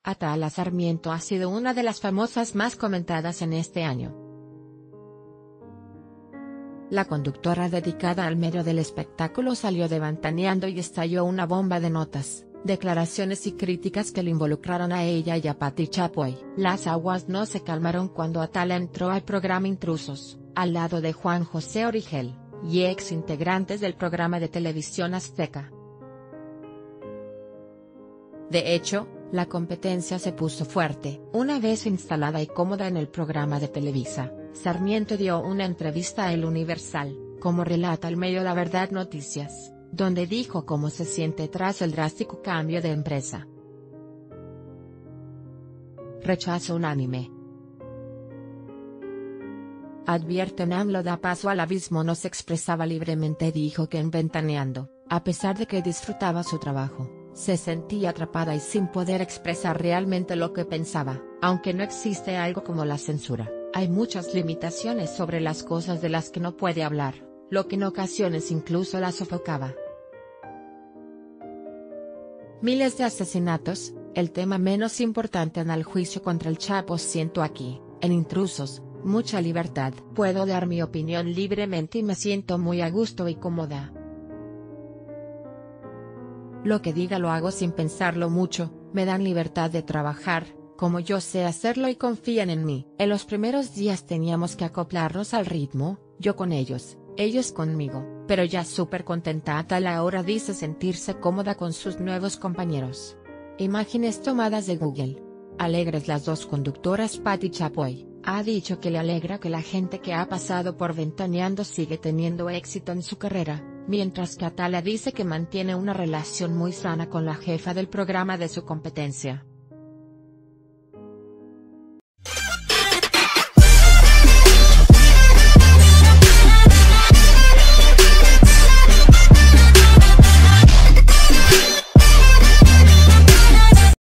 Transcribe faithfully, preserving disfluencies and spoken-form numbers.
Atala Sarmiento ha sido una de las famosas más comentadas en este año. La conductora dedicada al medio del espectáculo salió de Ventaneando y estalló una bomba de notas, declaraciones y críticas que le involucraron a ella y a Pati Chapoy. Las aguas no se calmaron cuando Atala entró al programa Intrusos, al lado de Juan José Origel, y ex integrantes del programa de televisión Azteca. De hecho, la competencia se puso fuerte. Una vez instalada y cómoda en el programa de Televisa, Sarmiento dio una entrevista a El Universal, como relata el medio La Verdad Noticias, donde dijo cómo se siente tras el drástico cambio de empresa. Rechazo unánime. Advierten AMLO da paso al abismo. No se expresaba libremente. Dijo que en Ventaneando, a pesar de que disfrutaba su trabajo, se sentía atrapada y sin poder expresar realmente lo que pensaba. Aunque no existe algo como la censura, hay muchas limitaciones sobre las cosas de las que no puede hablar, lo que en ocasiones incluso la sofocaba. Miles de asesinatos, el tema menos importante en el juicio contra el Chapo. Siento aquí, en Intrusos, mucha libertad. Puedo dar mi opinión libremente y me siento muy a gusto y cómoda. Lo que diga lo hago sin pensarlo mucho, me dan libertad de trabajar, como yo sé hacerlo y confían en mí. En los primeros días teníamos que acoplarnos al ritmo, yo con ellos, ellos conmigo, pero ya súper contenta. Atala ahora dice sentirse cómoda con sus nuevos compañeros. Imágenes tomadas de Google. Alegres las dos conductoras. Pati Chapoy ha dicho que le alegra que la gente que ha pasado por Ventaneando sigue teniendo éxito en su carrera, mientras que Atala dice que mantiene una relación muy sana con la jefa del programa de su competencia.